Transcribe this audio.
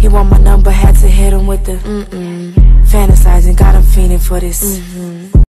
He want my number, had to hit him with the fantasizing, got him fiending for this.